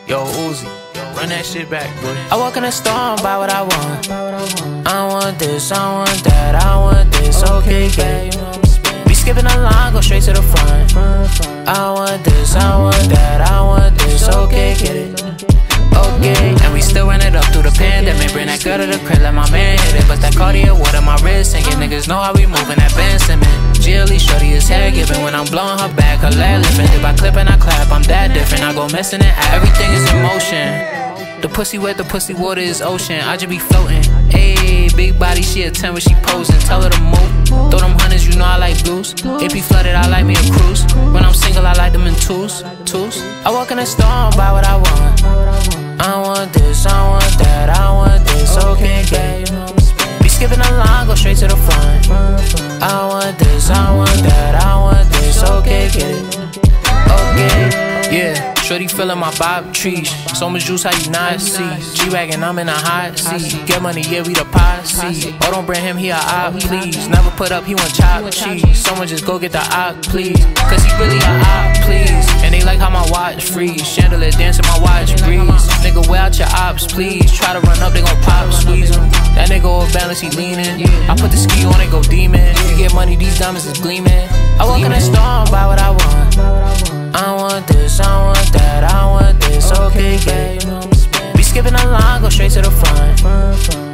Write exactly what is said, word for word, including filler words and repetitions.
Yo, Uzi, run that shit back, bro. I walk in the store and buy what I want. I want this, I want that, I want this, okay, get it. Be skipping the line, go straight to the front. I want this, I want that, I want this, okay, get it. Okay, and we still run it up through the pandemic. Bring that girl to the crib, let my man hit it. But that Cartier water my wrist sinking. Niggas know how we moving that Benjamin. G L E shorty is hair giving. When I'm blowing her back, her leg lifting. If I clip and I clap, I'm that different. I go messing it out, everything is in motion. The pussy wet, the pussy water is ocean. I just be floating. Ayy, big body, she a ten when she posing. Tell her to move. Throw them hundreds, you know I like blues. If he flooded, I like me a cruise. When I'm single, I like them in twos. Twos. I walk in the store and buy what I want. I want this, I want that, I want this, okay, get it. Be skipping the line, go straight to the front. I want this, I want that, I want this, okay, get it. Okay, yeah. Shorty feelin' my bob trees. So much juice, how you not see? G-Wagon, I'm in a hot seat. Get money, yeah, we the posse. Oh, don't bring him, he a op, please. Never put up, he want chopped cheese. Someone just go get the op, please. Cause he really a op, please. And they like how my watch freeze. Chandelier dancing, my watch breeze. Nigga, wear out your ops, please. Try to run up, they gon' pop, squeeze him. That nigga off balance, he leaning. I put the ski on, they go demon. You get money, these diamonds is gleaming. I walk in the store and buy what I want. I want this, I want that, I want this, okay, get it. Be skipping the line, go straight to the front.